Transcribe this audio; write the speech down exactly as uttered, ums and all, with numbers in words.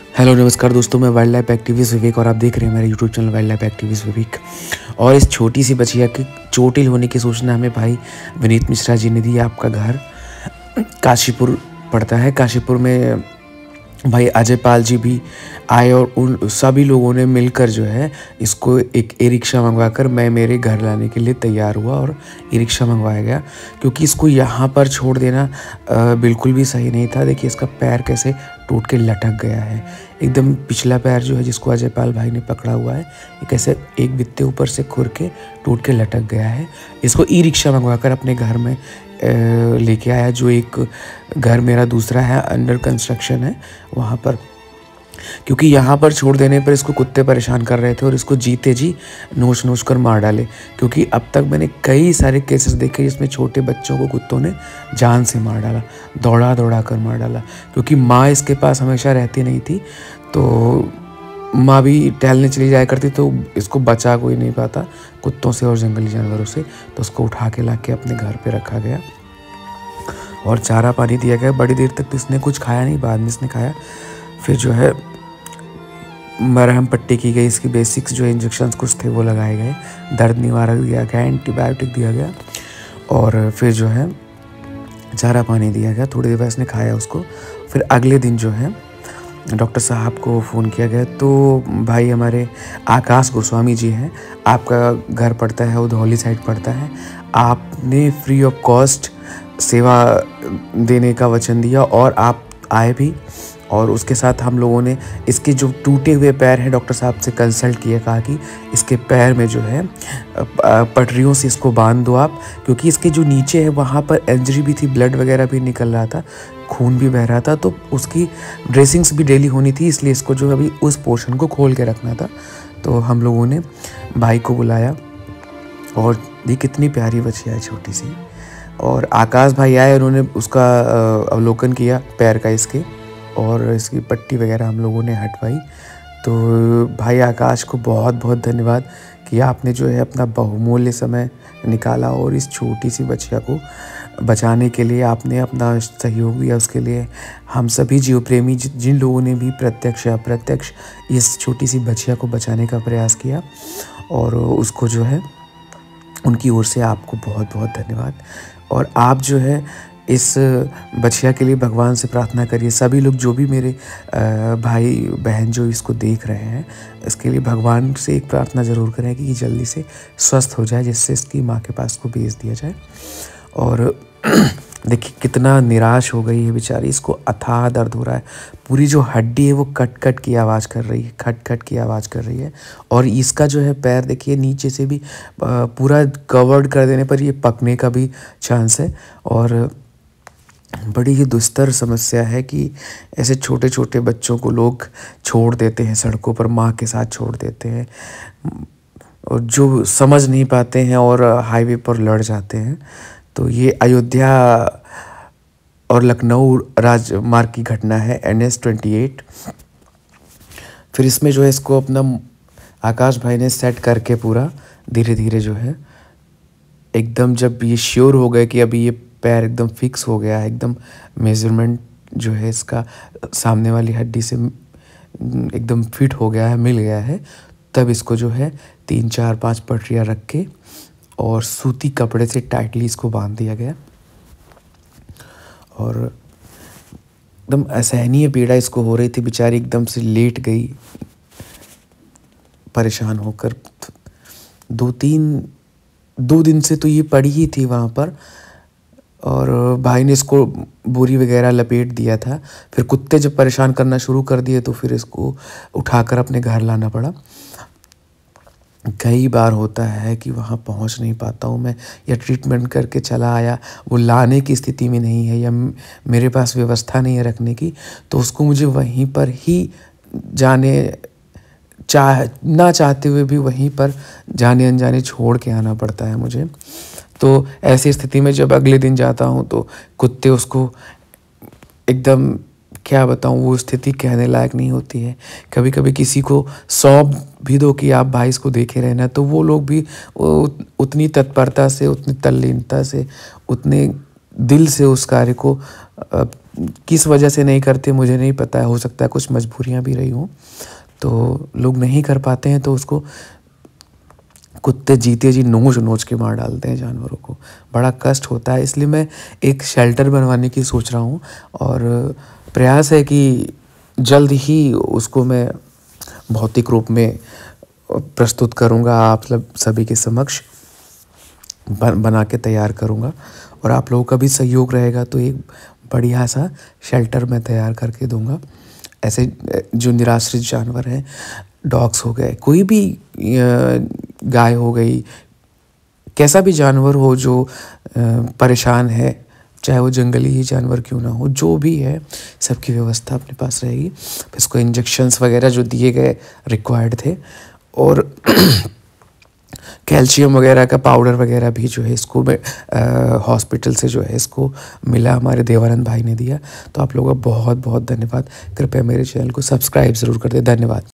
Hello नमस्कार दोस्तों, मैं वाइल्ड लाइफ एक्टिविस्ट विवेक और आप देख रहे हैं मेरे YouTube channel wildlife activist Vivek. और इस छोटी सी बचिया की चोटिल होने की सूचना हमें भाई विनीत मिश्रा जी ने दी। आपका घर काशीपुर पड़ता है। काशीपुर में भाई अजय पाल जी भी आए और उन सभी लोगों ने मिलकर जो है इसको एक ई रिक्शा मंगवाकर मैं मेरे घर लाने के लिए तैयार हुआ और ई रिक्शा मंगवाया गया, क्योंकि इसको यहाँ पर छोड़ देना बिल्कुल भी सही नहीं था। देखिए इसका पैर कैसे टूट के लटक गया है, एकदम पिछला पैर जो है जिसको अजय पाल भाई ने पकड़ा हुआ है, ये कैसे एक बित्ते ऊपर से खुर के टूट के लटक गया है। इसको ई रिक्शा मंगवाकर अपने घर में लेके आया, जो एक घर मेरा दूसरा है अंडर कंस्ट्रक्शन है वहाँ पर, क्योंकि यहाँ पर छोड़ देने पर इसको कुत्ते परेशान कर रहे थे और इसको जीते जी नोच नोच कर मार डाले। क्योंकि अब तक मैंने कई सारे केसेस देखे जिसमें छोटे बच्चों को कुत्तों ने जान से मार डाला, दौड़ा दौड़ा कर मार डाला। क्योंकि माँ इसके पास हमेशा रहती नहीं थी, तो माँ भी टहलने चली जाया करती, तो इसको बचा कोई नहीं पाता कुत्तों से और जंगली जानवरों से, तो उसको उठा के ला के अपने घर पे रखा गया और चारा पानी दिया गया। बड़ी देर तक तो इसने कुछ खाया नहीं, बाद में इसने खाया। फिर जो है मरहम पट्टी की गई, इसकी बेसिक्स जो इंजेक्शंस कुछ थे वो लगाए गए, दर्द निवारक दिया गया, एंटीबायोटिक दिया गया और फिर जो है चारा पानी दिया गया। थोड़ी देर बाद इसने खाया उसको। फिर अगले दिन जो है डॉक्टर साहब को फ़ोन किया गया, तो भाई हमारे आकाश गोस्वामी जी हैं, आपका घर पड़ता है उधौली साइड पड़ता है, आपने फ्री ऑफ कॉस्ट सेवा देने का वचन दिया और आप आए भी। और उसके साथ हम लोगों ने इसके जो टूटे हुए पैर हैं डॉक्टर साहब से कंसल्ट किया, कहा कि इसके पैर में जो है पटरियों से इसको बांध दो आप, क्योंकि इसके जो नीचे है वहाँ पर इंजरी भी थी, ब्लड वगैरह भी निकल रहा था, खून भी बह रहा था, तो उसकी ड्रेसिंग्स भी डेली होनी थी, इसलिए इसको जो अभी उस पोर्शन को खोल के रखना था। तो हम लोगों ने भाई को बुलाया और ये कितनी प्यारी बच्चियाँ है छोटी सी। और आकाश भाई आए, उन्होंने उसका अवलोकन किया पैर का इसके, और इसकी पट्टी वगैरह हम लोगों ने हटवाई। तो भाई आकाश को बहुत बहुत धन्यवाद कि आपने जो है अपना बहुमूल्य समय निकाला और इस छोटी सी बच्चिया को बचाने के लिए आपने अपना सहयोग दिया। उसके लिए हम सभी जीव प्रेमी जिन लोगों ने भी प्रत्यक्ष या अप्रत्यक्ष इस छोटी सी बच्चिया को बचाने का प्रयास किया, और उसको जो है उनकी ओर से आपको बहुत बहुत धन्यवाद। और आप जो है इस बच्चिया के लिए भगवान से प्रार्थना करिए। सभी लोग जो भी मेरे भाई बहन जो इसको देख रहे हैं, इसके लिए भगवान से एक प्रार्थना ज़रूर करें कि जल्दी से स्वस्थ हो जाए, जिससे इसकी माँ के पास को भेज दिया जाए। और देखिए कितना निराश हो गई है बेचारी, इसको अथाह दर्द हो रहा है, पूरी जो हड्डी है वो कट कट की आवाज़ कर रही है, खट खट की आवाज़ कर रही है। और इसका जो है पैर देखिए नीचे से भी पूरा कवर्ड कर देने पर ये पकने का भी चांस है। और बड़ी ही दुस्तर समस्या है कि ऐसे छोटे छोटे बच्चों को लोग छोड़ देते हैं सड़कों पर, माँ के साथ छोड़ देते हैं, और जो समझ नहीं पाते हैं और हाईवे पर लड़ जाते हैं। तो ये अयोध्या और लखनऊ राजमार्ग की घटना है, एन एच ट्वेंटी एट। फिर इसमें जो है इसको अपना आकाश भाई ने सेट करके पूरा धीरे धीरे जो है एकदम, जब ये श्योर हो गए कि अभी ये पैर एकदम फिक्स हो गया है, एकदम मेजरमेंट जो है इसका सामने वाली हड्डी से एकदम फिट हो गया है, मिल गया है, तब इसको जो है तीन चार पांच पटरियाँ रख के और सूती कपड़े से टाइटली इसको बांध दिया गया। और एकदम असहनीय पीड़ा इसको हो रही थी, बेचारी एकदम से लेट गई परेशान होकर। दो तीन दो दिन से तो ये पड़ी ही थी वहाँ पर, और भाई ने इसको बोरी वगैरह लपेट दिया था। फिर कुत्ते जब परेशान करना शुरू कर दिए तो फिर इसको उठाकर अपने घर लाना पड़ा। कई बार होता है कि वहाँ पहुँच नहीं पाता हूँ मैं, या ट्रीटमेंट करके चला आया, वो लाने की स्थिति में नहीं है या मेरे पास व्यवस्था नहीं है रखने की, तो उसको मुझे वहीं पर ही जाने चाह ना चाहते हुए भी वहीं पर जाने अनजाने छोड़ के आना पड़ता है मुझे। तो ऐसी स्थिति में जब अगले दिन जाता हूँ तो कुत्ते उसको एकदम, क्या बताऊँ, वो स्थिति कहने लायक नहीं होती है। कभी कभी किसी को सौंप भी दो कि आप भाई इसको देखे रहना, तो वो लोग भी उतनी तत्परता से, उतनी तल्लीनता से, उतने दिल से उस कार्य को किस वजह से नहीं करते मुझे नहीं पता है, हो सकता है कुछ मजबूरियाँ भी रही हों, तो लोग नहीं कर पाते हैं तो उसको कुत्ते जीते जी नोच नोच के मार डालते हैं जानवरों को, बड़ा कष्ट होता है। इसलिए मैं एक शेल्टर बनवाने की सोच रहा हूँ और प्रयास है कि जल्द ही उसको मैं भौतिक रूप में प्रस्तुत करूँगा आप सब सभी के समक्ष, बन बना के तैयार करूँगा। और आप लोगों का भी सहयोग रहेगा तो एक बढ़िया सा शेल्टर मैं तैयार करके दूँगा। ऐसे जो निराश्रित जानवर हैं, डॉग्स हो गए, कोई भी गाय हो गई, कैसा भी जानवर हो जो परेशान है, चाहे वो जंगली ही जानवर क्यों ना हो, जो भी है सबकी व्यवस्था अपने पास रहेगी। इसको इंजेक्शंस वगैरह जो दिए गए रिक्वायर्ड थे, और कैल्शियम वगैरह का पाउडर वगैरह भी जो है इसको हॉस्पिटल से जो है इसको मिला, हमारे देवानंद भाई ने दिया। तो आप लोगों का बहुत बहुत धन्यवाद। कृपया मेरे चैनल को सब्सक्राइब ज़रूर कर दें। धन्यवाद।